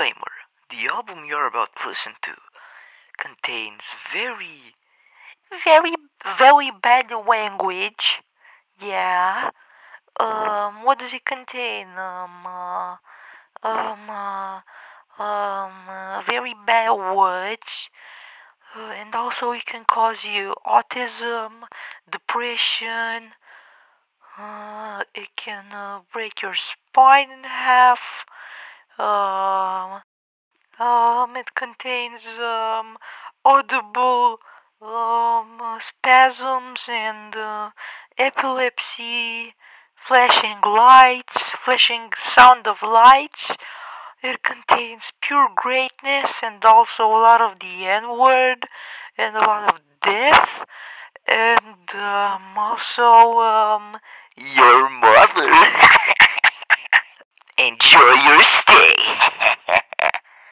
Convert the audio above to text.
Disclaimer: the album you're about to listen to contains very bad language. Yeah. What does it contain? Um, uh, very bad words. And also it can cause you autism, depression. It can break your spine in half. Um, it contains audible spasms and epilepsy, flashing sound of lights. It contains pure greatness and also a lot of the N word and a lot of death and also your mother. Enjoy your stay.